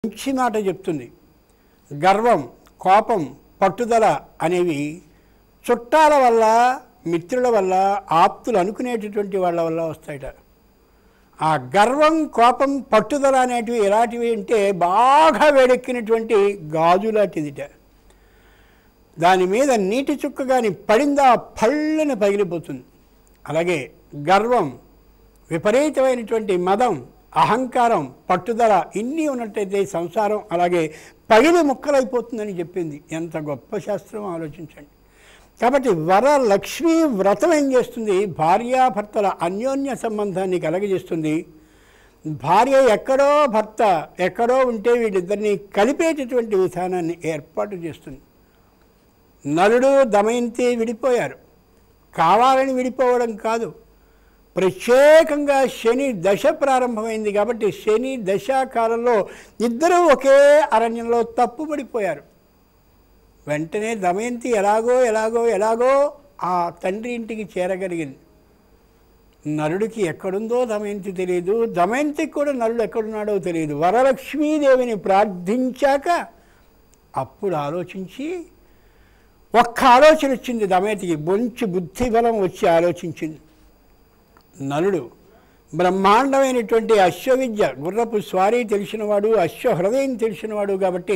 మంచి మాట చెప్తుంది. గర్వం, కోపం, పట్టుదల అనేవి చుట్టాల వల్ల, మిత్రుల వల్ల, ఆప్తులు అనుకునేటటువంటి వాళ్ళ వల్ల వస్తాయట. ఆ గర్వం, కోపం, పట్టుదల అనేటివి ఎలాంటివి అంటే బాగా వేడెక్కినటువంటి గాజు లాంటిదిట. దాని మీద నీటి చుక్క కానీ పడిందా పళ్ళని పగిలిపోతుంది. అలాగే గర్వం, విపరీతమైనటువంటి మదం, అహంకారం, పట్టుదల ఇన్ని ఉన్నట్టయితే సంసారం అలాగే పగిలి ముక్కలైపోతుందని చెప్పింది. ఎంత గొప్ప శాస్త్రం ఆలోచించండి. కాబట్టి వరలక్ష్మి వ్రతం ఏం చేస్తుంది? భార్యాభర్తల అన్యోన్య సంబంధాన్ని కలగజేస్తుంది. భార్య ఎక్కడో, భర్త ఎక్కడో ఉంటే వీళ్ళిద్దరినీ కలిపేటటువంటి విధానాన్ని ఏర్పాటు చేస్తుంది. నలుడు, దమయంతి విడిపోయారు. కావాలని విడిపోవడం కాదు, ప్రత్యేకంగా శని దశ ప్రారంభమైంది కాబట్టి శని దశ కాలంలో ఇద్దరూ ఒకే అరణ్యంలో తప్పుపడిపోయారు. వెంటనే దమయంతి ఎలాగో ఆ తండ్రి ఇంటికి చేరగలిగింది. నలుడికి ఎక్కడుందో దమయంతి తెలియదు, దమయంతికి కూడా నలుడు ఎక్కడున్నాడో తెలియదు. వరలక్ష్మీదేవిని ప్రార్థించాక అప్పుడు ఆలోచించి ఒక్క ఆలోచన వచ్చింది దమయంతికి. మంచి బుద్ధి బలం వచ్చి ఆలోచించింది. నలుడు బ్రహ్మాండమైనటువంటి అశ్వవిద్య, గుర్రపు స్వారీ తెలిసినవాడు, అశ్వహృదయం తెలిసినవాడు కాబట్టి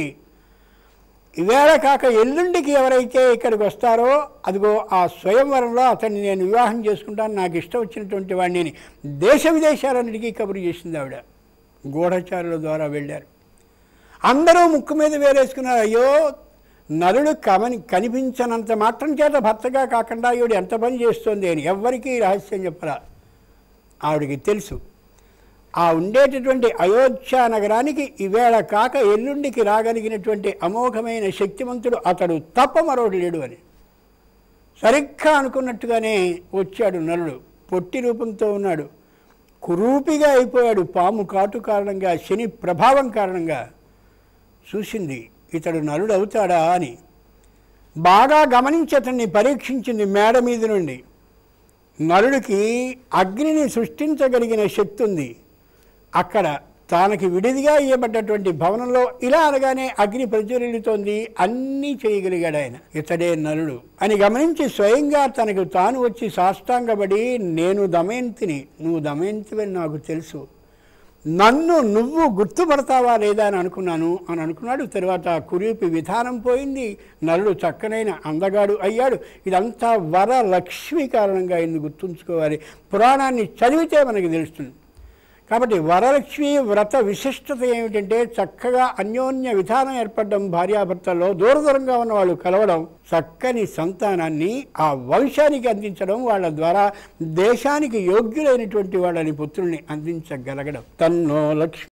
ఈవేళ కాక ఎల్లుండికి ఎవరైతే ఇక్కడికి వస్తారో అదిగో ఆ స్వయంవరంలో అతన్ని నేను వివాహం చేసుకుంటాను, నాకు ఇష్టం వచ్చినటువంటి వాడిని దేశ విదేశాలన్నిటికీ కబురు చేసింది ఆవిడ. గూఢచారుల ద్వారా వెళ్ళారు. అందరూ ముక్కు మీద వేరేసుకున్నారు. అయ్యో, నలుడు కనిపించనంత మాత్రం చేత భర్తగా కాకుండా ఈవిడ ఎంత పని చేస్తోంది అని ఎవ్వరికీ రహస్యం చెప్పరా. ఆవిడికి తెలుసు. ఆ ఉండేటటువంటి అయోధ్య నగరానికి ఈవేళ కాక ఎల్లుండికి రాగలిగినటువంటి అమోఘమైన శక్తిమంతుడు అతడు తప్ప మరొకటి లేడు అని. సరిగ్గా అనుకున్నట్టుగానే వచ్చాడు నలుడు. పొట్టి రూపంతో ఉన్నాడు, కురూపిగా అయిపోయాడు. పాము కాటు కారణంగా, శని ప్రభావం కారణంగా చూసింది ఇతడు నలుడు అవుతాడా అని. బాగా గమనించి అతన్ని పరీక్షించింది మేడ మీద నుండి. నలుడికి అగ్నిని సృష్టించగలిగిన శక్తి ఉంది. అక్కడ తనకి విడిదిగా ఇవ్వబడ్డటువంటి భవనంలో ఇలా అనగానే అగ్ని ప్రజ్వలితోంది. అన్నీ చేయగలిగాడు ఆయన. ఇతడే నలుడు అని గమనించి స్వయంగా తనకు తాను వచ్చి సాష్టాంగపడి, నేను దమయంతిని, నువ్వు దమయంతివని నాకు తెలుసు, నన్ను నువ్వు గుర్తుపడతావా లేదా అని అనుకున్నాడు. తర్వాత కురూపి విధానం పోయింది. నలుడు చక్కనైన అందగాడు అయ్యాడు. ఇదంతా వరలక్ష్మి కారణంగా అయింది. గుర్తుంచుకోవాలి. పురాణాన్ని చదివితే మనకి తెలుస్తుంది. కాబట్టి వరలక్ష్మి వ్రత విశిష్టత ఏమిటంటే చక్కగా అన్యోన్య విధానం ఏర్పడడం, భార్యాభర్తల్లో దూరంగా ఉన్న వాళ్ళు కలవడం, చక్కని సంతానాన్ని ఆ వంశానికి అందించడం, వాళ్ళ ద్వారా దేశానికి యోగ్యులైనటువంటి వాళ్ళని పుత్రుల్ని అందించగలగడం. తన్నో లక్ష్మి.